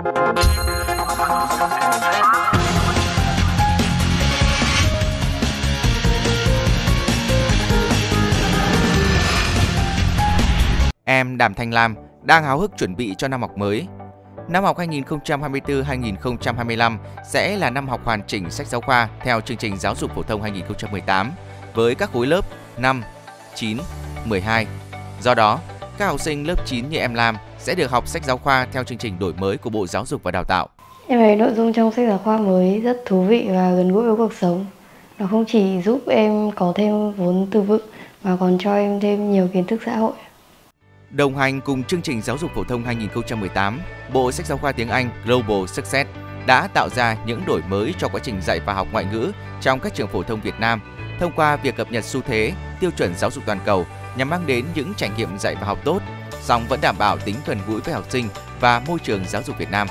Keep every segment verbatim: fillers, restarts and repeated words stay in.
Em Đàm Thanh Lam đang háo hức chuẩn bị cho năm học mới. Năm học hai nghìn không trăm hai mươi tư hai nghìn không trăm hai mươi lăm sẽ là năm học hoàn chỉnh sách giáo khoa theo chương trình giáo dục phổ thông hai nghìn không trăm mười tám với các khối lớp năm, chín, mười hai. Do đó, các học sinh lớp chín như em Lam sẽ được học sách giáo khoa theo chương trình đổi mới của Bộ Giáo dục và Đào tạo. Em thấy nội dung trong sách giáo khoa mới rất thú vị và gần gũi với cuộc sống. Nó không chỉ giúp em có thêm vốn từ vựng mà còn cho em thêm nhiều kiến thức xã hội. Đồng hành cùng chương trình giáo dục phổ thông hai nghìn không trăm mười tám, Bộ Sách giáo khoa tiếng Anh Global Success đã tạo ra những đổi mới cho quá trình dạy và học ngoại ngữ trong các trường phổ thông Việt Nam thông qua việc cập nhật xu thế, tiêu chuẩn giáo dục toàn cầu nhằm mang đến những trải nghiệm dạy và học tốt, song vẫn đảm bảo tính gần gũi với học sinh và môi trường giáo dục Việt Nam.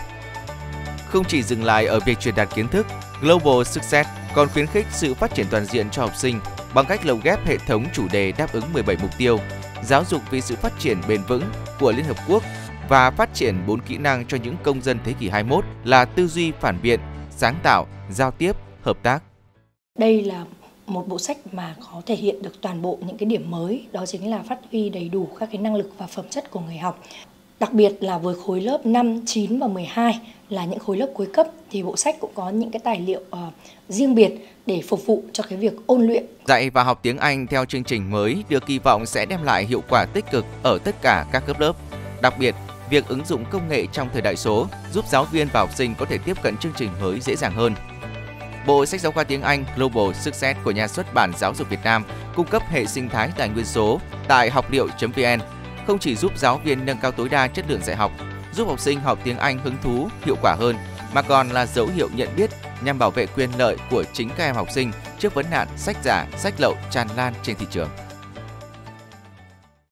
Không chỉ dừng lại ở việc truyền đạt kiến thức, Global Success còn khuyến khích sự phát triển toàn diện cho học sinh bằng cách lồng ghép hệ thống chủ đề đáp ứng mười bảy mục tiêu, giáo dục vì sự phát triển bền vững của Liên Hợp Quốc và phát triển bốn kỹ năng cho những công dân thế kỷ hai mươi mốt là tư duy phản biện, sáng tạo, giao tiếp, hợp tác. Đây là một bộ sách mà có thể hiện được toàn bộ những cái điểm mới, đó chính là phát huy đầy đủ các cái năng lực và phẩm chất của người học. Đặc biệt là với khối lớp năm, chín và mười hai là những khối lớp cuối cấp thì bộ sách cũng có những cái tài liệu uh, riêng biệt để phục vụ cho cái việc ôn luyện. Dạy và học tiếng Anh theo chương trình mới được kỳ vọng sẽ đem lại hiệu quả tích cực ở tất cả các cấp lớp. Đặc biệt, việc ứng dụng công nghệ trong thời đại số giúp giáo viên và học sinh có thể tiếp cận chương trình mới dễ dàng hơn. Bộ Sách giáo khoa tiếng Anh Global Success của Nhà xuất bản Giáo dục Việt Nam cung cấp hệ sinh thái tài nguyên số tại học liệu chấm vn, không chỉ giúp giáo viên nâng cao tối đa chất lượng dạy học, giúp học sinh học tiếng Anh hứng thú, hiệu quả hơn, mà còn là dấu hiệu nhận biết nhằm bảo vệ quyền lợi của chính các em học sinh trước vấn nạn sách giả, sách lậu tràn lan trên thị trường.